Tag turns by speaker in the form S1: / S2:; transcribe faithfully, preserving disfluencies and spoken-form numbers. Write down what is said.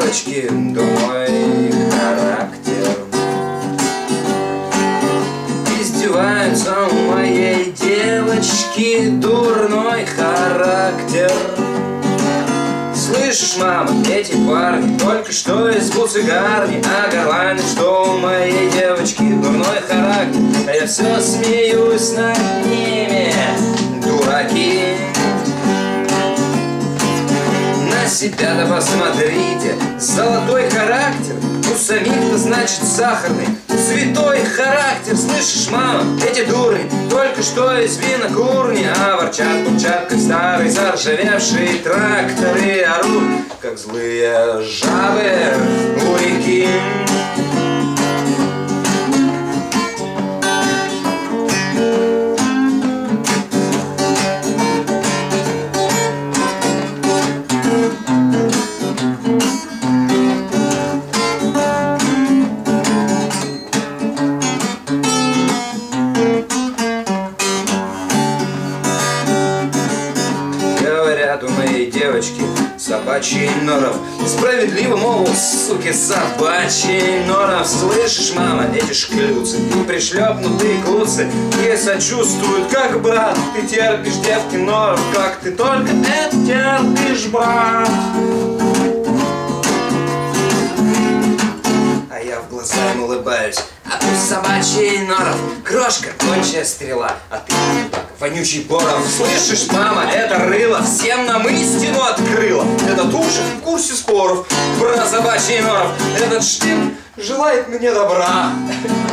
S1: девочки дурной характер. Издеваются у моей девочки дурной характер. Слышишь, мама, эти парни только что из буцегарни, а горланят, что у моей девочки дурной характер. А я все смеюсь над ними, дураки. На себя-то посмотрите, золотой характер. У самих-то, значит, сахарный, святой характер. Слышишь, мама, эти дурни только что из винокурни, а ворчат, бурчат, как старые заржавевшие тракторы, орут, как злые жабы у реки. Говорят у моей девочки собачий норов, справедливо, мол, суки, собачий норов. Слышишь, мама, эти шклюцы, пришлепнутые клуцы, ей сочувствуют, как брат. Ты терпишь, девки, норов, как ты только это терпишь, брат. А я в глаза им улыбаюсь. А ты собачий норов, крошка, кончая стрела, а ты вонючий боров. Слышишь, мама, это рыло всем нам истину открыло. Этот ужин в курсе споров про собачий норов. Этот штиль желает мне добра.